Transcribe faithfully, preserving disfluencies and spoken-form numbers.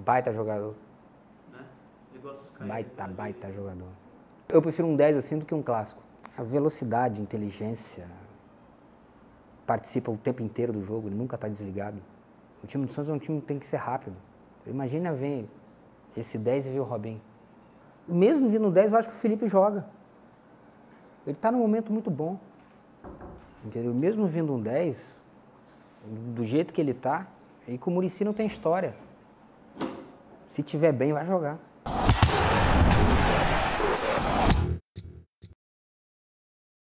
baita jogador. Né? Ele gosta de cair, Baita, né? baita jogador. Eu prefiro um dez assim do que um clássico. A velocidade, inteligência, participa o tempo inteiro do jogo, ele nunca está desligado. O time do Santos é um time que tem que ser rápido. Imagina ver esse dez e ver o Robinho. Mesmo vindo dez, eu acho que o Felipe joga. Ele está num momento muito bom. Entendeu? Mesmo vindo um dez, do jeito que ele está, e que o Muricy não tem história. Se tiver bem, vai jogar.